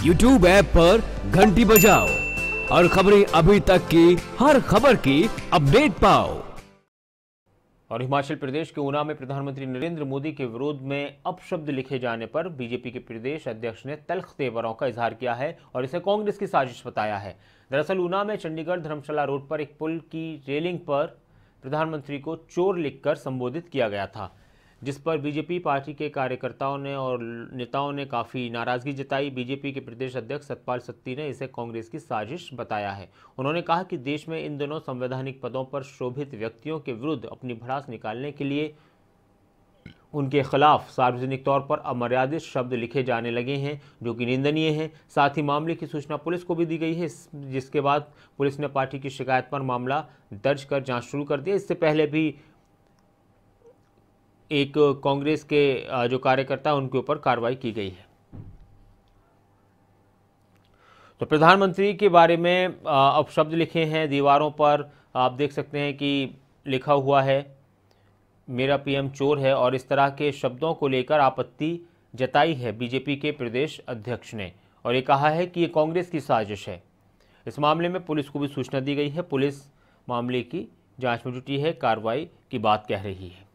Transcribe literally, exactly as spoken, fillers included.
YouTube app पर घंटी बजाओ और खबरें अभी तक की हर खबर की अपडेट पाओ। और हिमाचल प्रदेश के ऊना में प्रधानमंत्री नरेंद्र मोदी के विरोध में अपशब्द लिखे जाने पर बीजेपी के प्रदेश अध्यक्ष ने तल्ख तेवरों का इजहार किया है और इसे कांग्रेस की साजिश बताया है। दरअसल ऊना में चंडीगढ़ धर्मशाला रोड पर एक पुल की रेलिंग पर प्रधानमंत्री को चोर लिखकर संबोधित किया गया था, जिस पर बीजेपी पार्टी के कार्यकर्ताओं ने और नेताओं ने काफ़ी नाराज़गी जताई। बीजेपी के प्रदेश अध्यक्ष सतपाल सत्ती ने इसे कांग्रेस की साजिश बताया है। उन्होंने कहा कि देश में इन दोनों संवैधानिक पदों पर शोभित व्यक्तियों के विरुद्ध अपनी भड़ास निकालने के लिए उनके खिलाफ सार्वजनिक तौर पर अमर्यादित शब्द लिखे जाने लगे हैं, जो कि निंदनीय है। साथ ही मामले की सूचना पुलिस को भी दी गई है, जिसके बाद पुलिस ने पार्टी की शिकायत पर मामला दर्ज कर जाँच शुरू कर दिया। इससे पहले भी एक कांग्रेस के जो कार्यकर्ता उनके ऊपर कार्रवाई की गई है। तो प्रधानमंत्री के बारे में अब शब्द लिखे हैं दीवारों पर, आप देख सकते हैं कि लिखा हुआ है मेरा पीएम चोर है, और इस तरह के शब्दों को लेकर आपत्ति जताई है बीजेपी के प्रदेश अध्यक्ष ने, और ये कहा है कि ये कांग्रेस की साजिश है। इस मामले में पुलिस को भी सूचना दी गई है। पुलिस मामले की जांच में जुटी है, कार्रवाई की बात कह रही है।